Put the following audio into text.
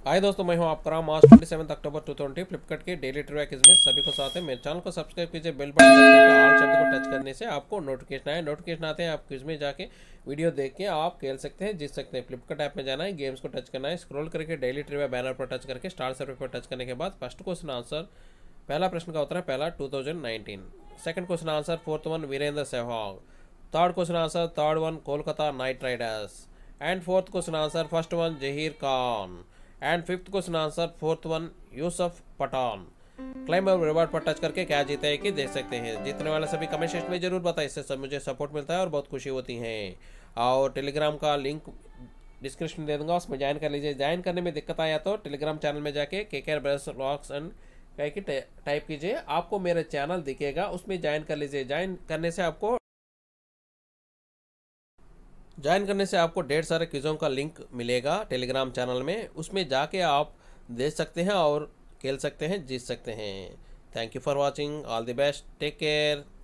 हाय दोस्तों, मैं हूं आपका राम। आज 27 अक्टूबर 2020 फ्लिपकार्ट के डेली ट्रिविया क्विज में सभी को साथ है। मेरे चैनल को सब्सक्राइब कीजिए, बेल बटन दबाकर ऑल शब्द को टच करने से आपको नोटिफिकेशन आते हैं। आप क्विज में जाके वीडियो देख के आप खेल सकते हैं, जीत सकते हैं। फ्लिपकार्ट ऐप में जाना है, गेम्स को टच करना है, स्क्रॉल करके डेली ट्रिविया बैनर पर टच करके स्टार सर्वे पर टच करने के बाद फर्स्ट क्वेश्चन आंसर, पहला प्रश्न का उत्तर है पहला 2019। Second question answer fourth one Virender Sehwag. Third question answer third one Kolkata knight riders. And fourth question answer first one Zaheer Khan. And fifth question answer fourth one Yusuf Pathan. Claim और रिवार्ड पर टच करके क्या जीते हैं कि देख सकते हैं। जीतने वाले सभी कमेंट सेक्शन में जरूर बताएं, इससे सब मुझे सपोर्ट मिलता है और बहुत खुशी होती है। और टेलीग्राम का लिंक डिस्क्रिप्शन दे दूंगा, उसमें ज्वाइन कर लीजिए। ज्वाइन करने में दिक्कत आया तो टेलीग्राम चैनल में जाके केकेआर ब्रदर्स व्लॉग्स एंड कह के टाइप कीजिए, आपको मेरा चैनल दिखेगा, उसमें ज्वाइन कर लीजिए। ज्वाइन करने से आपको ढेर सारे क्विज़ों का लिंक मिलेगा टेलीग्राम चैनल में, उसमें जाके आप देख सकते हैं और खेल सकते हैं, जीत सकते हैं। Thank you for watching, all the best, take care.